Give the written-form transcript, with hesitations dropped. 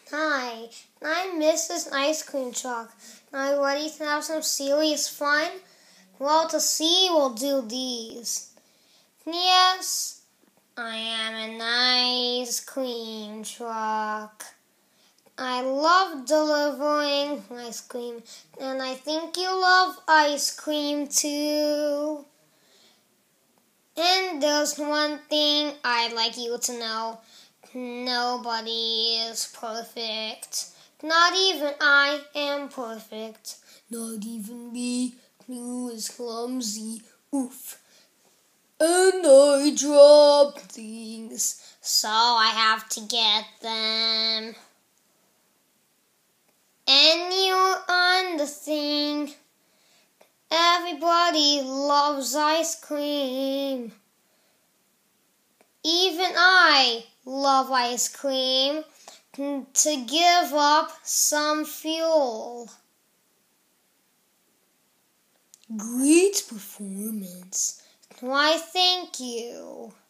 Hi, I'm Mrs. Ice Cream Truck. Are you ready to have some serious fun? Well, to see, we'll do these. Yes, I am an ice cream truck. I love delivering ice cream, and I think you love ice cream too. And there's one thing I'd like you to know. Nobody is perfect. Not even I am perfect. Not even me, who is clumsy. Oof. And I drop things, so I have to get them. And you're on the thing. Everybody loves ice cream. Even I love ice cream to give up some fuel. Great performance. Why, thank you.